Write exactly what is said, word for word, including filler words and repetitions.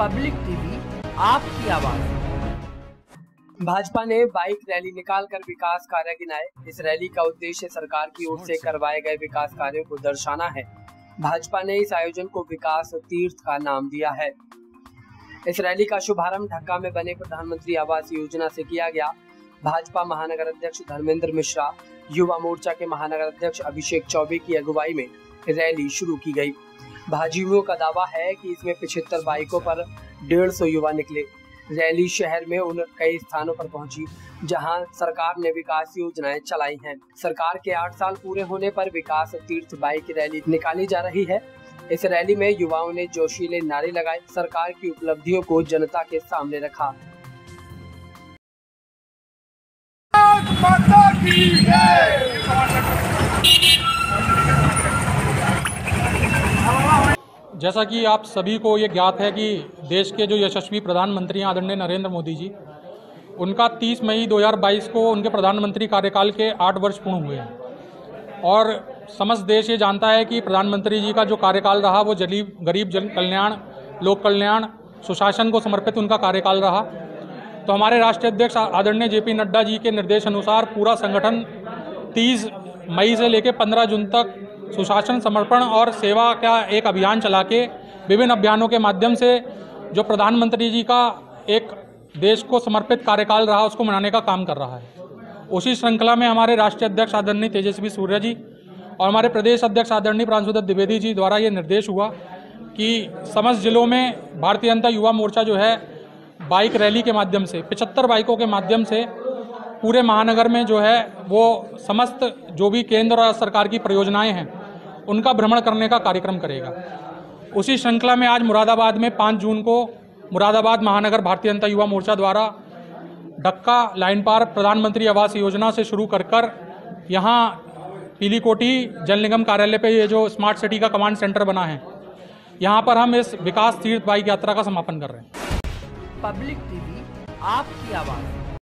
Public TV, आपकी आवाज। भाजपा ने बाइक रैली निकालकर विकास कार्य गिनाए। इस रैली का उद्देश्य सरकार की ओर से करवाए गए विकास कार्यों को दर्शाना है। भाजपा ने इस आयोजन को विकास तीर्थ का नाम दिया है। इस रैली का शुभारंभ ढाका में बने प्रधानमंत्री आवास योजना से किया गया। भाजपा महानगर अध्यक्ष धर्मेंद्र मिश्रा, युवा मोर्चा के महानगर अध्यक्ष अभिषेक चौबे की अगुवाई में रैली शुरू की गई। भाजयुमों का दावा है कि इसमें पचहत्तर बाइकों पर डेढ़ सौ युवा निकले। रैली शहर में उन कई स्थानों पर पहुंची जहां सरकार ने विकास योजनाएं चलाई हैं। सरकार के आठ साल पूरे होने पर विकास तीर्थ बाइक रैली निकाली जा रही है। इस रैली में युवाओं ने जोशीले नारे लगाए, सरकार की उपलब्धियों को जनता के सामने रखा। माता की जय। जैसा कि आप सभी को ये ज्ञात है कि देश के जो यशस्वी प्रधानमंत्री आदरणीय नरेंद्र मोदी जी, उनका तीस मई दो हज़ार बाईस को उनके प्रधानमंत्री कार्यकाल के आठ वर्ष पूर्ण हुए हैं और समस्त देश ये जानता है कि प्रधानमंत्री जी का जो कार्यकाल रहा वो जलीब गरीब जन कल्याण, लोक कल्याण, सुशासन को समर्पित उनका कार्यकाल रहा। तो हमारे राष्ट्रीय अध्यक्ष आदरणीय जेपी नड्डा जी के निर्देश अनुसार पूरा संगठन तीस मई से लेकर पंद्रह जून तक सुशासन, समर्पण और सेवा का एक अभियान चला के विभिन्न अभियानों के माध्यम से जो प्रधानमंत्री जी का एक देश को समर्पित कार्यकाल रहा उसको मनाने का काम कर रहा है। उसी श्रृंखला में हमारे राष्ट्रीय अध्यक्ष आदरणीय तेजस्वी सूर्य जी और हमारे प्रदेश अध्यक्ष आदरणीय प्रांशुदत्त द्विवेदी जी द्वारा ये निर्देश हुआ कि समस्त जिलों में भारतीय जनता युवा मोर्चा जो है बाइक रैली के माध्यम से पचहत्तर बाइकों के माध्यम से पूरे महानगर में जो है वो समस्त जो भी केंद्र और सरकार की परियोजनाएं हैं उनका भ्रमण करने का कार्यक्रम करेगा। उसी श्रृंखला में आज मुरादाबाद में पाँच जून को मुरादाबाद महानगर भारतीय जनता युवा मोर्चा द्वारा डक्का लाइन पार प्रधानमंत्री आवास योजना से शुरू कर कर यहाँ पीली कोठी जल निगम कार्यालय पे ये जो स्मार्ट सिटी का कमांड सेंटर बना है, यहाँ पर हम इस विकास तीर्थ बाइक यात्रा का समापन कर रहे हैं। पब्लिक टीवी, आपकी आवाज।